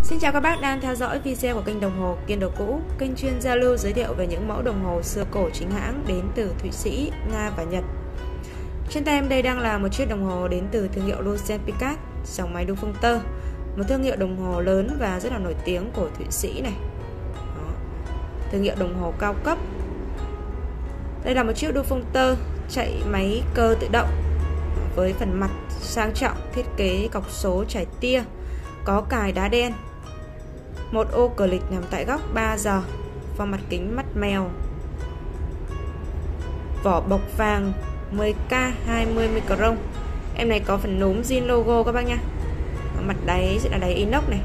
Xin chào các bác đang theo dõi video của kênh Đồng hồ Kiên Đồ Cũ, kênh chuyên giao lưu giới thiệu về những mẫu đồng hồ xưa cổ chính hãng đến từ Thụy Sĩ, Nga và Nhật. Trên tay em đây đang là một chiếc đồng hồ đến từ thương hiệu Lucent Picasso, dòng máy đúc phương tơ, một thương hiệu đồng hồ lớn và rất là nổi tiếng của Thụy Sĩ này. Đó. Thương hiệu đồng hồ cao cấp. Đây là một chiếc đúc phương tơ chạy máy cơ tự động với phần mặt sang trọng, thiết kế cọc số trải tia, có cài đá đen, một ô cờ lịch nằm tại góc 3 giờ, form mặt kính mắt mèo, vỏ bọc vàng 10K 20 micron. Em này có phần núm zin logo các bác nha. Mặt đáy sẽ là đáy inox này.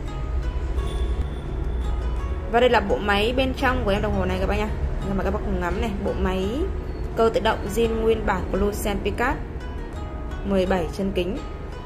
Và đây là bộ máy bên trong của em đồng hồ này các bác nha. Nhưng mà các bác cùng ngắm này, bộ máy cơ tự động zin nguyên bản của Lucent Picasso, 17 chân kính.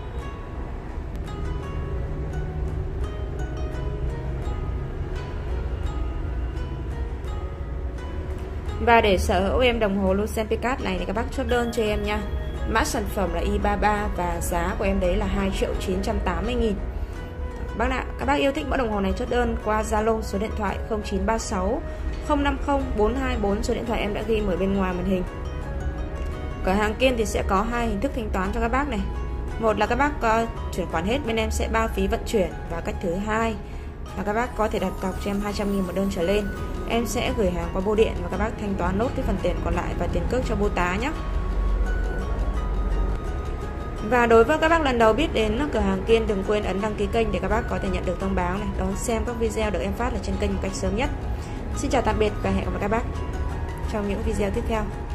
Và để sở hữu em đồng hồ Lucent Picasso này thì các bác chốt đơn cho em nha. Mã sản phẩm là I33 và giá của em đấy là 2.980.000. Các bác yêu thích mẫu đồng hồ này chốt đơn qua Zalo số điện thoại 0936 050 424, số điện thoại em đã ghi ở bên ngoài màn hình. Cửa hàng Kiên thì sẽ có hai hình thức thanh toán cho các bác này. Một là các bác chuyển khoản hết, bên em sẽ bao phí vận chuyển, và cách thứ hai là các bác có thể đặt cọc cho em 200.000 một đơn trở lên. Em sẽ gửi hàng qua bưu điện và các bác thanh toán nốt cái phần tiền còn lại và tiền cước cho bưu tá nhé. Và đối với các bác lần đầu biết đến cửa hàng Kiên, đừng quên ấn đăng ký kênh để các bác có thể nhận được thông báo này, đón xem các video được em phát ở trên kênh một cách sớm nhất. Xin chào tạm biệt và hẹn gặp lại các bác trong những video tiếp theo.